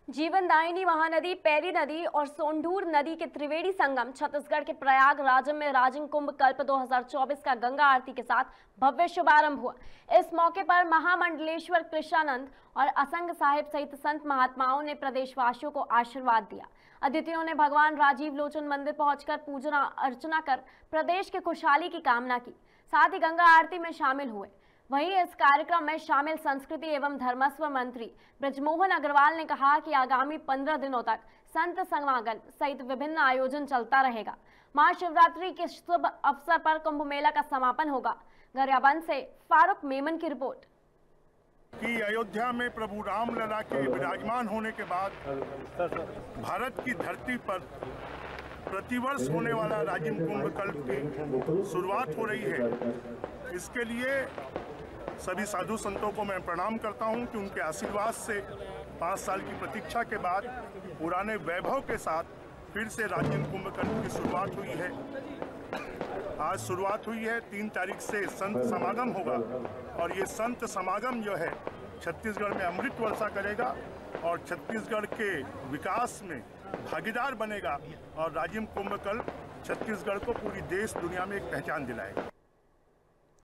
जीवनदायिनी महानदी, पैरी नदी और सोंढूर नदी के त्रिवेणी संगम छत्तीसगढ़ के प्रयागराज में राजिम कुंभ कल्प 2024 का गंगा आरती के साथ भव्य शुभारंभ हुआ। इस मौके पर महामंडलेश्वर कृष्णानंद और असंग साहिब सहित संत महात्माओं ने प्रदेशवासियों को आशीर्वाद दिया। अतिथियों ने भगवान राजीव लोचन मंदिर पहुंचकर पूजा अर्चना कर प्रदेश की खुशहाली की कामना की, साथ ही गंगा आरती में शामिल हुए। वहीं इस कार्यक्रम में शामिल संस्कृति एवं धर्मस्व मंत्री ब्रजमोहन अग्रवाल ने कहा कि आगामी 15 दिनों तक संत समागम सहित विभिन्न आयोजन चलता रहेगा। महाशिवरात्रि के शुभ अवसर पर कुंभ मेला का समापन होगा। गरियाबंद से फारूक मेमन की रिपोर्ट। कि अयोध्या में प्रभु रामलला के विराजमान होने के बाद भारत की धरती पर प्रतिवर्ष होने वाला राजिम कुंभ कल्प की शुरुआत हो रही है। इसके लिए सभी साधु संतों को मैं प्रणाम करता हूं कि उनके आशीर्वाद से 5 साल की प्रतीक्षा के बाद पुराने वैभव के साथ फिर से राजिम कुंभ कल्प की शुरुआत हुई है। आज शुरुआत हुई है, 3 तारीख से संत समागम होगा और ये संत समागम जो है छत्तीसगढ़ में अमृत वर्षा करेगा और छत्तीसगढ़ के विकास में भागीदार बनेगा और राजिम कुंभ कल्प छत्तीसगढ़ को पूरी देश दुनिया में एक पहचान दिलाएगा।